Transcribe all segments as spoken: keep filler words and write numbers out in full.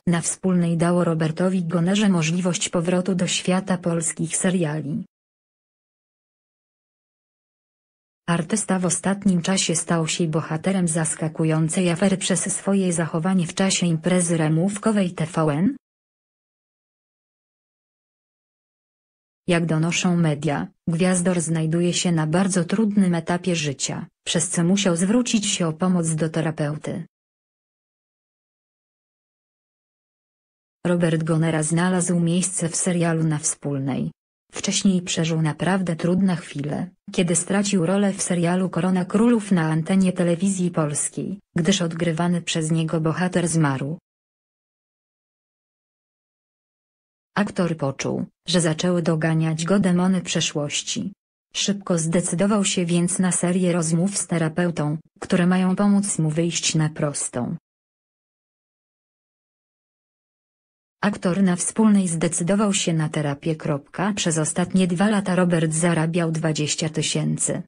na Wspólnej dało Robertowi Gonerze możliwość powrotu do świata polskich seriali. Artysta w ostatnim czasie stał się bohaterem zaskakującej afery przez swoje zachowanie w czasie imprezy ramówkowej T V N. Jak donoszą media, gwiazdor znajduje się na bardzo trudnym etapie życia, przez co musiał zwrócić się o pomoc do terapeuty. Robert Gonera znalazł miejsce w serialu na Wspólnej. Wcześniej przeżył naprawdę trudne chwile, kiedy stracił rolę w serialu Korona Królów na antenie telewizji polskiej, gdyż odgrywany przez niego bohater zmarł. Aktor poczuł, że zaczęły doganiać go demony przeszłości. Szybko zdecydował się więc na serię rozmów z terapeutą, które mają pomóc mu wyjść na prostą. Aktor na Wspólnej zdecydował się na terapię. Przez ostatnie dwa lata Robert zarabiał dwadzieścia tysięcy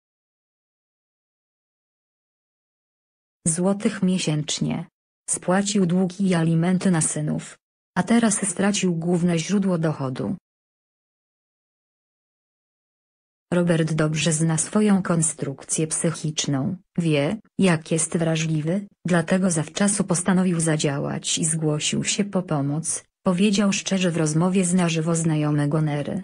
złotych miesięcznie. Spłacił długi i alimenty na synów. A teraz stracił główne źródło dochodu. Robert dobrze zna swoją konstrukcję psychiczną, wie, jak jest wrażliwy, dlatego zawczasu postanowił zadziałać i zgłosił się po pomoc, powiedział szczerze w rozmowie z Na żywo znajomy Gonery.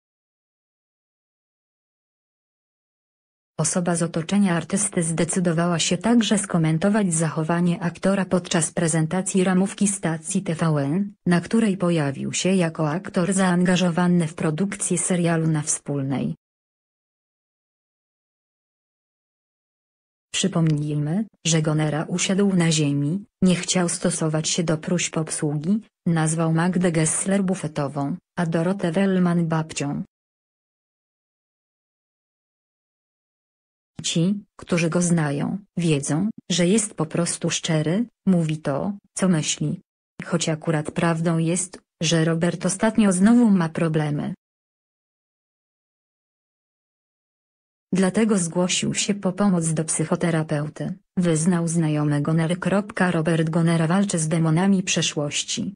Osoba z otoczenia artysty zdecydowała się także skomentować zachowanie aktora podczas prezentacji ramówki stacji T V N, na której pojawił się jako aktor zaangażowany w produkcję serialu na Wspólnej. Przypomnijmy, że Gonera usiadł na ziemi, nie chciał stosować się do próśb obsługi, nazwał Magdę Gessler bufetową, a Dorotę Wellman babcią. Ci, którzy go znają, wiedzą, że jest po prostu szczery, mówi to, co myśli. Choć akurat prawdą jest, że Robert ostatnio znowu ma problemy. Dlatego zgłosił się po pomoc do psychoterapeuty, wyznał znajomy Gonery. Robert Gonera walczy z demonami przeszłości.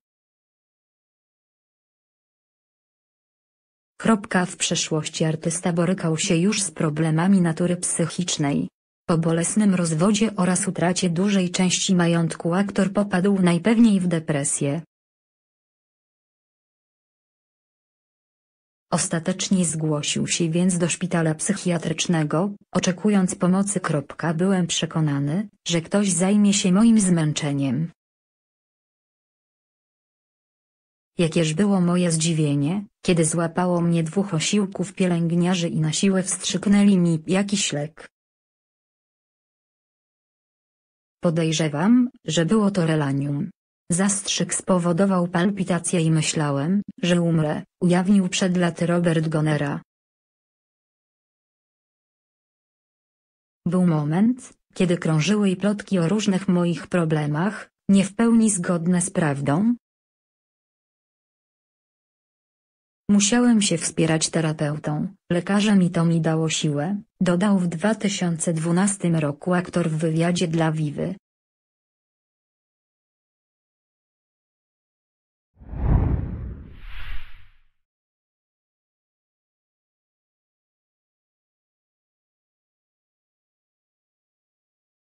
W przeszłości artysta borykał się już z problemami natury psychicznej. Po bolesnym rozwodzie oraz utracie dużej części majątku aktor popadł najpewniej w depresję. Ostatecznie zgłosił się więc do szpitala psychiatrycznego, oczekując pomocy. Byłem przekonany, że ktoś zajmie się moim zmęczeniem. Jakież było moje zdziwienie, kiedy złapało mnie dwóch osiłków pielęgniarzy i na siłę wstrzyknęli mi jakiś lek. Podejrzewam, że było to relanium. Zastrzyk spowodował palpitację i myślałem, że umrę, ujawnił przed laty Robert Gonera. Był moment, kiedy krążyły i plotki o różnych moich problemach, nie w pełni zgodne z prawdą. Musiałem się wspierać terapeutą, lekarzem i to mi dało siłę, dodał w dwa tysiące dwunastym roku aktor w wywiadzie dla Vivy.